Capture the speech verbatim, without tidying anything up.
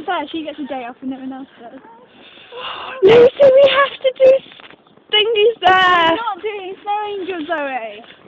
fair, she gets a day off and no one else does. Lucy, we have to do thingies there! I'm not doing Snow Angel, Zoe!